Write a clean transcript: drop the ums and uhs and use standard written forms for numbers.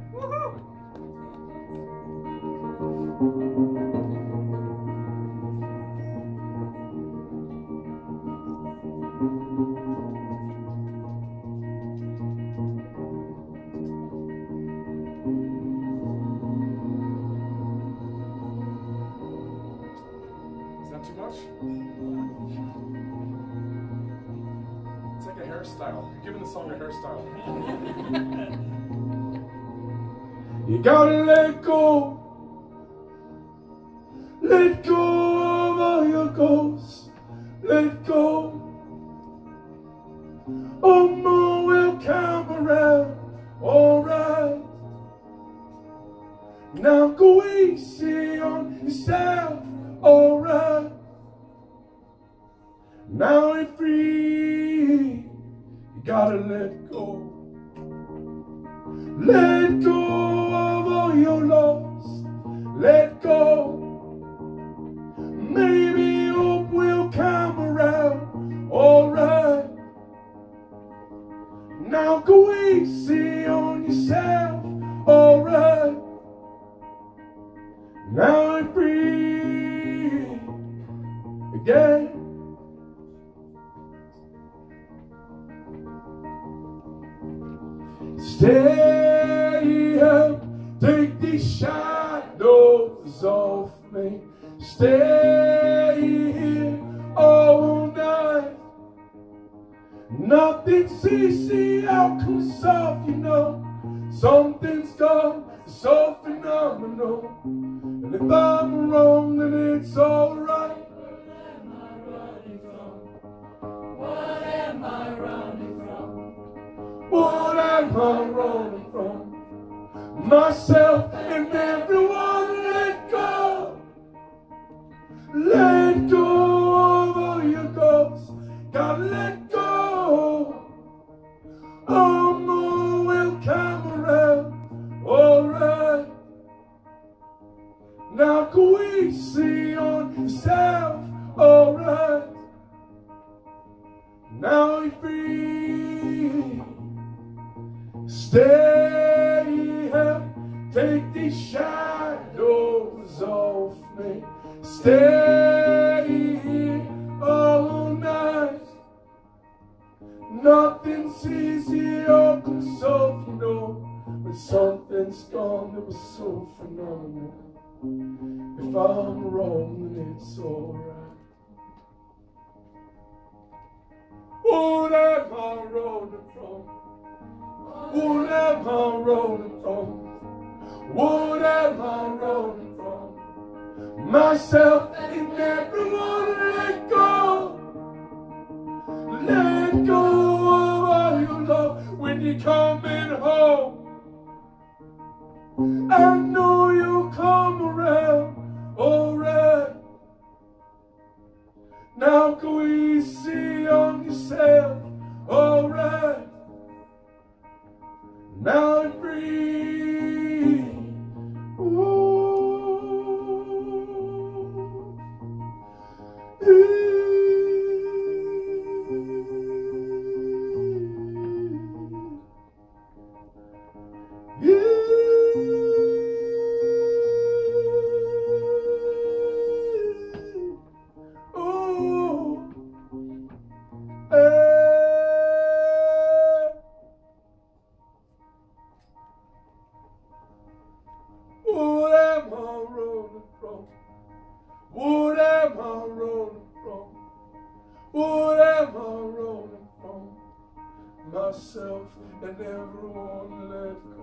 Is that too much? It's like a hairstyle. You're giving the song a hairstyle. You gotta let go. Let go of all your ghosts. Let go. Oh, more will come around. Alright. Now go easy on yourself. Alright. Now you're free. You gotta let go. Let go of all your loss. Let go. Maybe hope will come around. Alright. Now go easy on yourself. Alright. Now you're free again. Stay up, take these shadows off me. Stay here all night. Nothing's easy, how comes off, you know. Something's gone, so phenomenal. And if I'm wrong, then it's alright. What am I running from? What am I running from? Myself and everyone. Let go. Let go of all your ghosts. Gotta let go. Oh, more will come around. Alright. Now go easy on yourself. Alright. Now you're free. Stay here, take these shadows off me. Stay here all night. Nothing's easy or comes off, you know. When something's gone that was so phenomenal. If I'm wrong, then it's alright. What am I running from? What am I running from? What am I running from? Myself and everyone. Let go. Let go of all your love when you're coming home. I know you'll come around. Alright. Now go easy on yourself. Alright. Now you're free. Ooh. What am I running from? What am I running from? What am I running from? Myself and everyone. Let go.